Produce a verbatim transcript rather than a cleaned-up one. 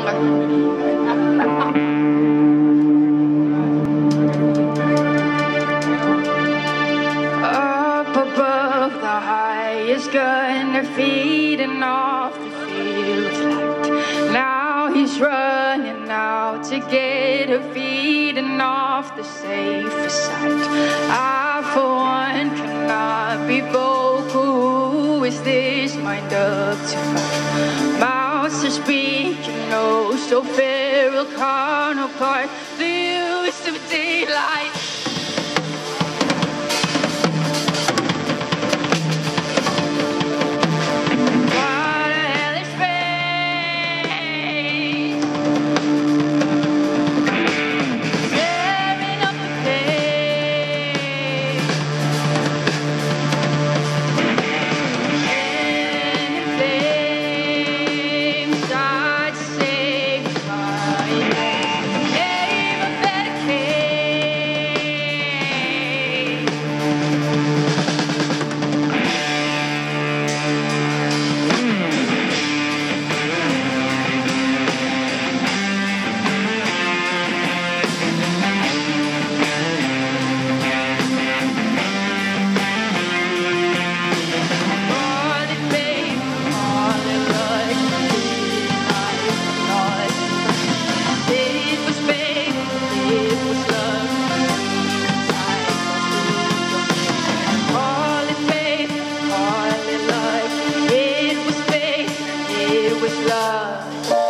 Up above the highest gun, they're feeding off the field's light. Now he's running out to get her, feeding off the safest side. I, for one, cannot be vocal. Who is this mind up to fight? Mouths are speaking, oh, so feral, counterpart, the use of daylight. Love.